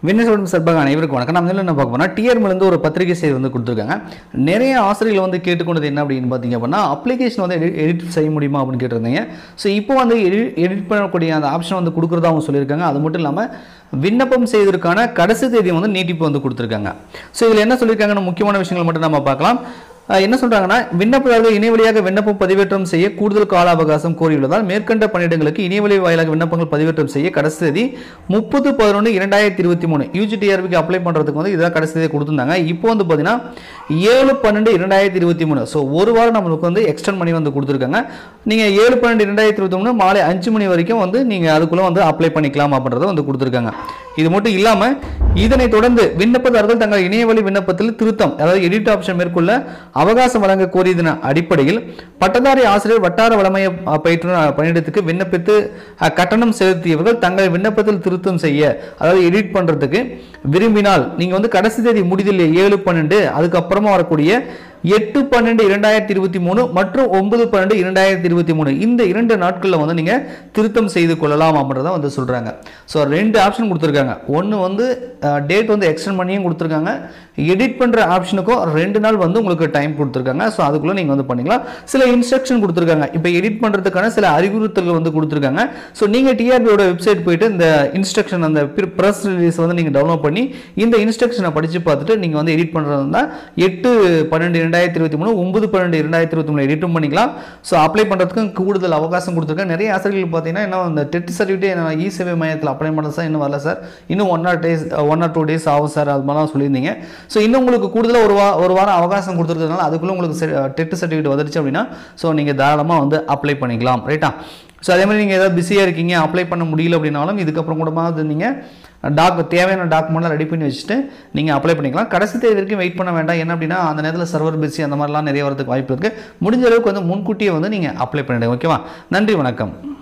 விண்ணப்பம் சார்பாக அனைவருக்கும் வணக்கம். நம்ம என்ன பார்க்க போனால் டிஆர்பிலேருந்து ஒரு பத்திரிகை செய்தி வந்து கொடுத்துருக்காங்க. நிறைய ஆசிரியர்கள் வந்து கேட்டுக்கொண்டது என்ன அப்படின்னு பார்த்தீங்க அப்படின்னா, அப்ளிகேஷன் வந்து எடிட் செய்ய முடியுமா அப்படின்னு கேட்டிருந்தீங்க. ஸோ இப்போ வந்து எடிட் பண்ணக்கூடிய அந்த ஆப்ஷன் வந்து கொடுக்குறதா அவங்க சொல்லியிருக்காங்க. அது மட்டும் இல்லாமல் விண்ணப்பம் செய்வதற்கான கடைசி தேதி வந்து நீட்டிப்பு வந்து கொடுத்துருக்காங்க. ஸோ இதில் என்ன சொல்லியிருக்காங்கன்னு முக்கியமான விஷயங்கள் மட்டும் நம்ம பார்க்கலாம். என்ன சொல்றாங்கன்னா, விண்ணப்பதாரர்கள் இணையவழியாக விண்ணப்பம் பதிவேற்றம் செய்ய கூடுதல் கால அவகாசம் கோரியுள்ளதால் மேற்கண்ட பணியிடங்களுக்கு இணையவழி வாயிலாக விண்ணப்பங்கள் பதிவேற்றம் செய்ய கடைசி தேதி 30/11/2023 UGTRBக்கு அப்ளை பண்றதுக்கு வந்து இதான் கடைசி தேதி கொடுத்திருந்தாங்க. இப்போ வந்து பாத்தீங்கன்னா 7/12/2023 ஸோ ஒரு வாரம் நம்மளுக்கு வந்து எக்ஸ்டெண்ட் பண்ணி வந்து கொடுத்துருக்காங்க. நீங்க 7/12/2023 மாலை 5 மணி வரைக்கும் வந்து நீங்க அதுக்குள்ள வந்து அப்ளை பண்ணிக்கலாம் அப்படின்றத வந்து கொடுத்துருக்காங்க. இது மட்டும் இல்லாம இதனைத் தொடர்ந்து விண்ணப்பதாரர்கள் தங்கள் இணையவழி விண்ணப்பத்தில் திருத்தம், அதாவது எடிட் ஆப்ஷன் மேற்கொள்ள அவகாசம் வழங்க கோரியதன் அடிப்படையில் பட்டதாரி ஆசிரியர் வட்டார வளமைய பயிற்றுனர் பணியிடத்துக்கு விண்ணப்பித்து கட்டணம் செலுத்தியவர்கள் தங்கள் விண்ணப்பத்தில் திருத்தம் செய்ய, அதாவது எடிட் பண்றதுக்கு விரும்பினால் நீங்க வந்து கடைசி தேதி முடிதில்லை 7/12 அதுக்கப்புறமா வரக்கூடிய 8/12/2023 மற்றும் 9/12/2023 இந்த 2 நாட்களில் வந்து நீங்க திருத்தம் செய்து கொள்ளலாம் அப்படின்றத வந்து சொல்றாங்க. ஸோ 2 ஆப்ஷன் கொடுத்துருக்காங்க. ஒன்று வந்து டேட் வந்து எக்ஸ்டெண்ட் பண்ணியும் கொடுத்துருக்காங்க. எடிட் பண்ற ஆப்ஷனுக்கும் 2 நாள் வந்து உங்களுக்கு டைம் கொடுத்துருக்காங்க. ஸோ அதுக்குள்ள நீங்க வந்து பண்ணிக்கலாம். சில இன்ஸ்ட்ரக்ஷன் கொடுத்துருக்காங்க. இப்போ எடிட் பண்றதுக்கான சில அறிவுறுத்தல்கள் வந்து கொடுத்துருக்காங்க. ஸோ நீங்க டிஆர்பியோட வெப்சைட் போயிட்டு இந்த இன்ஸ்ட்ரக்ஷன் அந்த பிரஸ் ரிலீஸ் வந்து நீங்க டவுன்லோட் பண்ணி இந்த இன்ஸ்ட்ரக்ஷனை படிச்சு பார்த்துட்டு நீங்க வந்து எடிட் பண்றதா 8/12/2023 9/12/2023 எடிட்டும் பண்ணிக்கலாம். ஸோ அப்ளை பண்றதுக்கு கூடுதல் அவகாசம் கொடுத்துருக்காங்க. நிறைய ஆசிரியர்கள் பார்த்தீங்கன்னா இன்னும் அந்த டெட் சர்டிஃபிகேட் இ சேவை மையத்தில் அப்ளை பண்ணது சார் இன்னும் வரல சார், இன்னும் 1 or 2 days ஆகும் சார், அது மாதிரிலாம் சொல்லியிருந்தீங்க. ஸோ இன்னும் உங்களுக்கு கூடுதலாக ஒரு வாரம் அவகாசம் கொடுத்துருக்கிறதுனால அதுக்குள்ள உங்களுக்கு டெட் சர்டிஃபிகேட் வந்துருச்சு அப்படின்னா ஸோ நீங்கள் தாராளமாக வந்து அப்ளை பண்ணிக்கலாம். ரைட்டா? ஸோ அதே மாதிரி நீங்கள் ஏதாவது பிஸியாக இருக்கீங்க, அப்ளை பண்ண முடியல அப்படின்னாலும் இதுக்கப்புறம் கூட நீங்கள் தேவையான டாக்குமெண்ட்லாம் ரெடி பண்ணி வச்சுட்டு நீங்கள் அப்ளை பண்ணிக்கலாம். கடைசி தேதி வரைக்கும் வெயிட் பண்ண வேண்டாம். என்ன அப்படின்னா அந்த நேரத்தில் சர்வர் பிஸி அந்த மாதிரிலாம் நிறைய வரதுக்கு வாய்ப்பு இருக்குது. முடிஞ்ச அளவுக்கு வந்து முன்கூட்டியே வந்து நீங்கள் அப்ளை பண்ணிடுங்க. ஓகேவா? நன்றி, வணக்கம்.